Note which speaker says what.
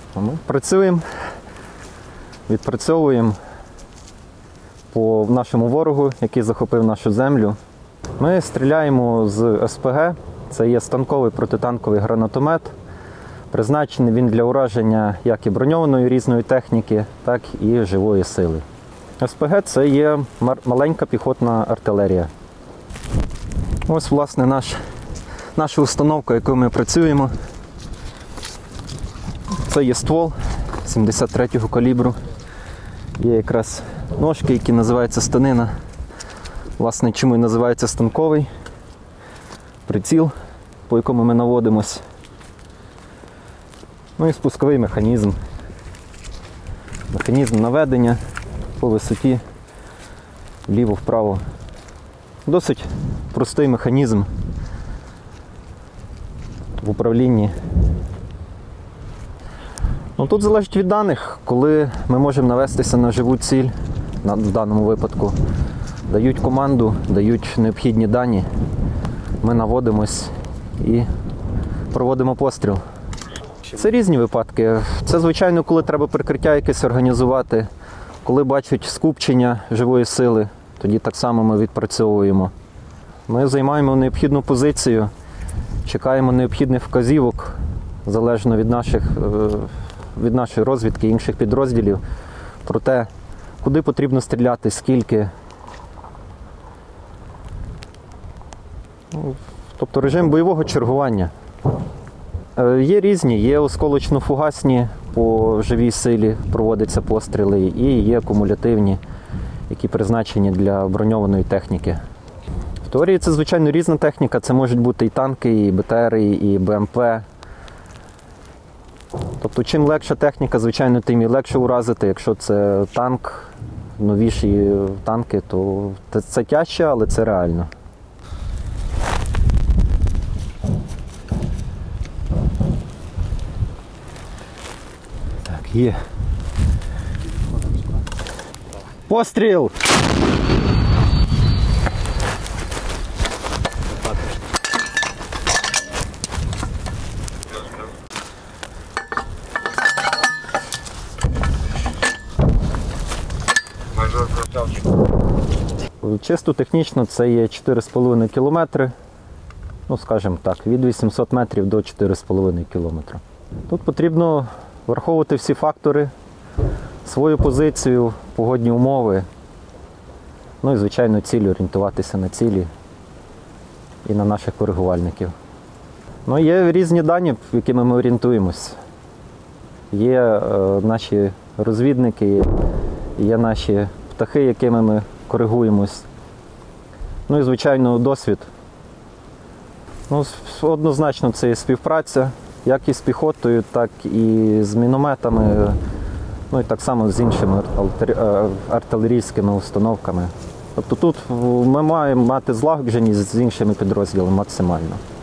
Speaker 1: Ми працюємо, відпрацьовуємо по нашому ворогу, який захопив нашу землю. Ми стріляємо з СПГ, це є станковий протитанковий гранатомет. Призначений він для ураження як і броньованої різної техніки, так і живої сили. СПГ – це є маленька піхотна артилерія. Ось, власне, наша установка, якою ми працюємо. Це є ствол 73-го калібру. Є якраз ножки, які називаються станина. Власне, чому і називається станковий. Приціл, по якому ми наводимось. Ну і спусковий механізм. Механізм наведення по висоті, вліво-вправо. Досить простий механізм в управлінні. Ну, тут залежить від даних, коли ми можемо навестися на живу ціль, в даному випадку. Дають команду, дають необхідні дані, ми наводимось і проводимо постріл. Це різні випадки. Це, звичайно, коли треба прикриття якесь організувати, коли бачать скупчення живої сили, тоді так само ми відпрацьовуємо. Ми займаємо необхідну позицію, чекаємо необхідних вказівок, залежно від нашої розвідки і інших підрозділів, про те, куди потрібно стріляти, скільки. Тобто режим бойового чергування. Є різні, є осколочно-фугасні, по живій силі проводяться постріли, і є акумулятивні, які призначені для броньованої техніки. В теорії це, звичайно, різна техніка, це можуть бути і танки, і БТРи, і БМП. Тобто, чим легша техніка, звичайно, тим і легше уразити. Якщо це танк, новіші танки, то це тяжче, але це реально. Так, є. Постріл! Чисто технічно це є 4,5 кілометри, ну скажімо так, від 800 метрів до 4,5 кілометра. Тут потрібно враховувати всі фактори, свою позицію, погодні умови, ну і, звичайно, ціль, орієнтуватися на цілі і на наших коригувальників. Ну, є різні дані, якими ми орієнтуємось. Є наші розвідники, є наші птахи, якими ми коригуємось. Ну і, звичайно, досвід. Ну, однозначно це є співпраця, як і з піхотою, так і з мінометами, ну і так само з іншими артилерійськими установками. Тобто тут ми маємо мати злагодженість з іншими підрозділами максимально.